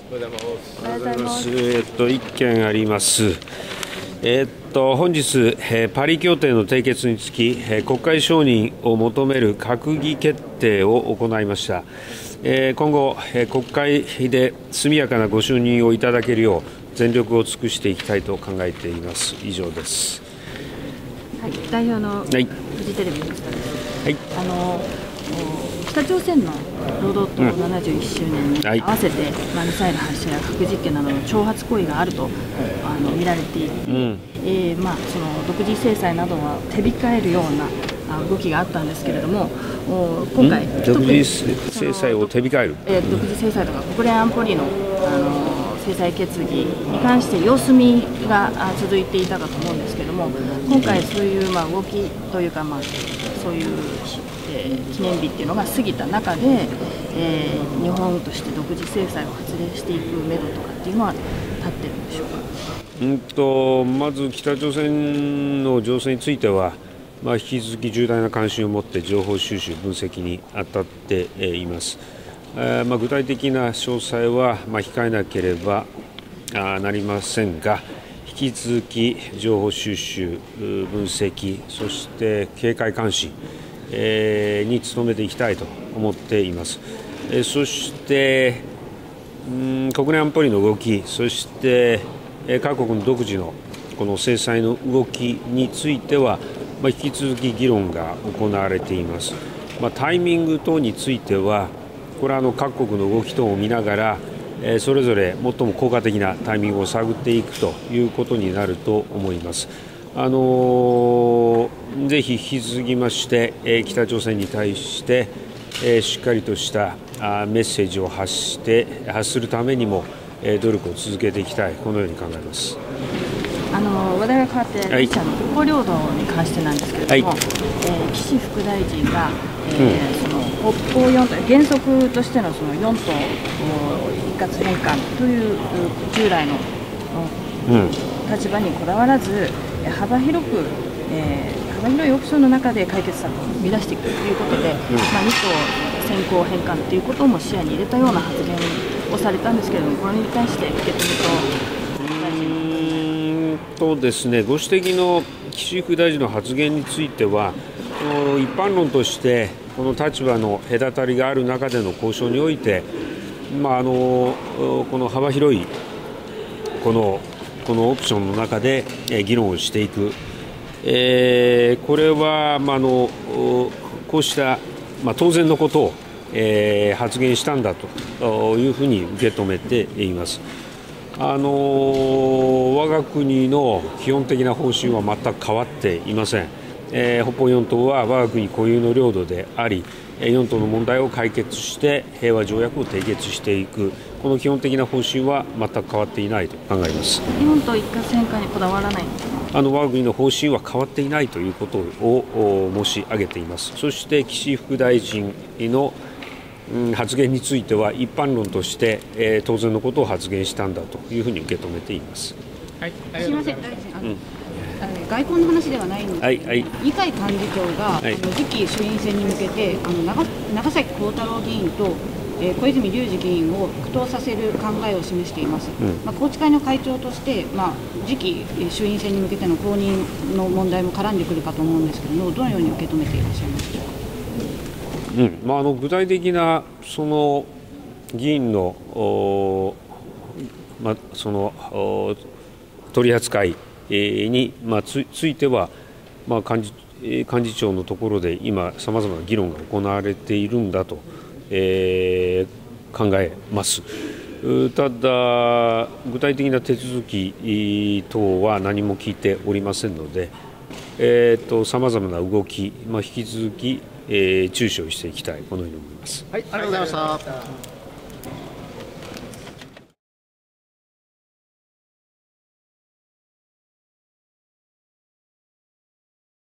おはようございます。一件あります。本日、パリ協定の締結につき、国会承認を求める閣議決定を行いました。今後、国会で速やかなご承認をいただけるよう全力を尽くしていきたいと考えています。以上です。 はい、代表のフジテレビの下です。はい。北朝鮮の労働党71周年に合わせて、ミサイル発射や核実験などの挑発行為があると見られていて、その独自制裁などは手控えるような動きがあったんですけれども、今回、 独自制裁を手控える、 独自制裁とか国連安保理の制裁決議に関して様子見が続いていたかと思うんですけれども、今回、そういう動きというか、そういう記念日っていうのが過ぎた中で、日本として独自制裁を発令していくめどとかっていうのは立ってるんでしょうか。 まず北朝鮮の情勢については、引き続き重大な関心を持って情報収集、分析に当たっています。具体的な詳細は控えなければなりませんが、引き続き情報収集、分析、そして警戒監視に努めていきたいと思っています。そして国連安保理の動き、そして各国の独自のこの制裁の動きについては引き続き議論が行われています。タイミング等についてはこれは各国の動き等を見ながらそれぞれ最も効果的なタイミングを探っていくということになると思います。ぜひ引き続きまして北朝鮮に対してしっかりとしたメッセージを発するためにも努力を続けていきたい、このように考えます。 話題が変わって、ロシアの北方領土に関してなんですけれども、岸副大臣が、その北方四島、原則としてのその4島一括返還という従来の立場にこだわらず、幅広いオプションの中で解決策を生み出していくということで、2島先行返還ということも視野に入れたような発言をされたんですけれども、これに対して受け止めですね、ご指摘の岸副大臣の発言については、一般論としてこの立場の隔たりがある中での交渉において、この幅広いこのオプションの中で議論をしていく、これはこうした当然のことを発言したんだというふうに受け止めています。我が国の基本的な方針は全く変わっていません。北方四島は我が国固有の領土であり、四島の問題を解決して平和条約を締結していく、この基本的な方針は全く変わっていないと考えます。 四島一括返還にこだわらないんですか。 我が国の方針は変わっていないということを申し上げています。そして岸副大臣の発言については一般論として、当然のことを発言したんだというふうに受け止めています。 はい、すみません、大臣、外交の話ではないんですけど、二階幹事長が、次期衆院選に向けて長崎幸太郎議員と、小泉龍司議員を復党させる考えを示しています。宏池会の会長として、次期衆院選に向けての公認の問題も絡んでくるかと思うんですけれども、どのように受け止めていらっしゃいますか。 具体的なその議員のその取り扱いについては、幹事長のところで今さまざまな議論が行われているんだと、考えます。ただ具体的な手続き等は何も聞いておりませんので、さまざまな動き、引き続き注視をしていきたい、このように思います。 はい、ありがとうございました。